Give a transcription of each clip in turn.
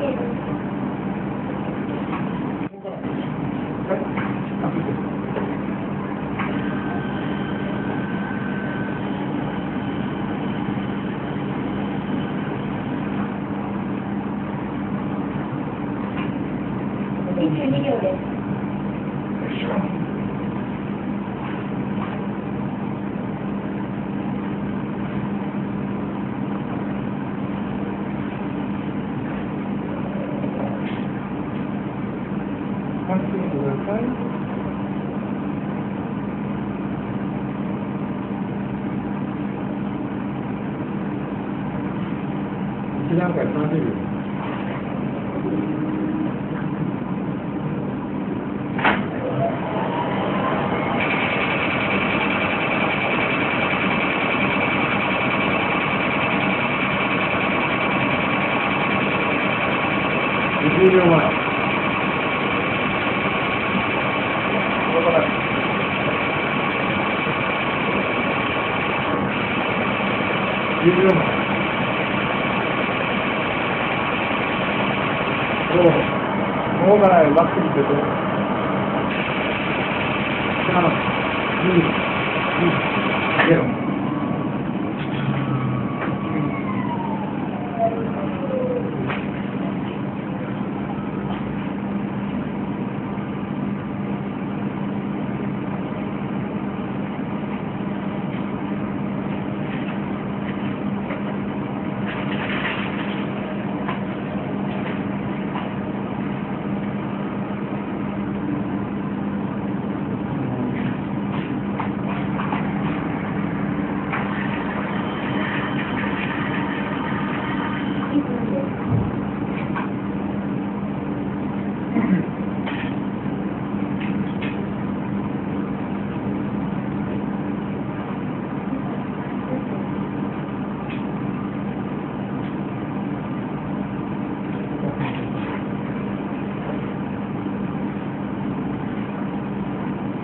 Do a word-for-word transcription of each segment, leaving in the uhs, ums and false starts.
にじゅうにびょうです。 関係してください。一段階さんじゅうびょう。じゅうびょうまえ。じゅうびょうまえ。そう。もうからバックに出て。さん、に、いち、ゼロ。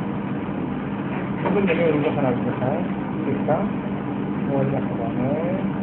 自分で目を動かないでください。いいですか？終わりましたかね。